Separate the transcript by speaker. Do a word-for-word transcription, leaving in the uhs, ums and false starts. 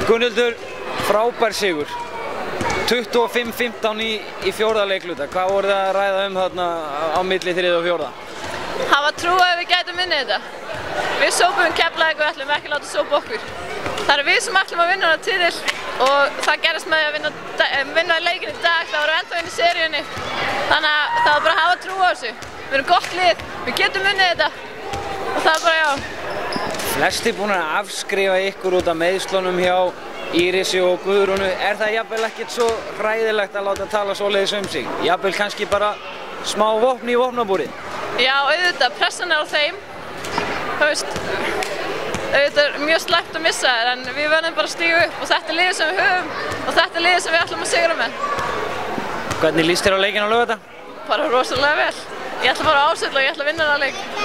Speaker 1: Gunnhildur, frábær sigur. tuttugu og fimm fimmtán í, í fjórða leikluta. Hvað voru það að ræða um þarna á milli þriðja og fjórða?
Speaker 2: Hafa trú að við gætum unnið þetta. Við sópum Keflavík og við ætlum ekki að láta sópa okkur. Það er við sem ætlum að vinna hana titil og það gerist með að vinna, vinna leikin í dag. Það voru ennþá inn í seríunni. Þannig að það var bara að hafa trú á þessu. Við erum gott lið, við getum unnið þetta og það er bara já.
Speaker 1: Flesti búin að afskrifa ykkur út af meiðslunum hjá Írisi og Guðrúnu. Er það jafnvel ekkert svo hræðilegt að láta tala svoleiðis um sig? Jafnvel kannski bara smá vopn í vopnabúrið?
Speaker 2: Já, auðvitað, pressan er á þeim. Það veist, auðvitað er mjög slæmt að missa þér en við verðum bara að stíga upp og þetta er liðið sem við höfum og þetta er liðið sem við ætlum að sigra með.
Speaker 1: Hvernig líst þér á leikinn á laugardag?
Speaker 2: Bara rosalega vel. Ég ætla að fara á Ásvöll og ég ætla að vinna þennan leik.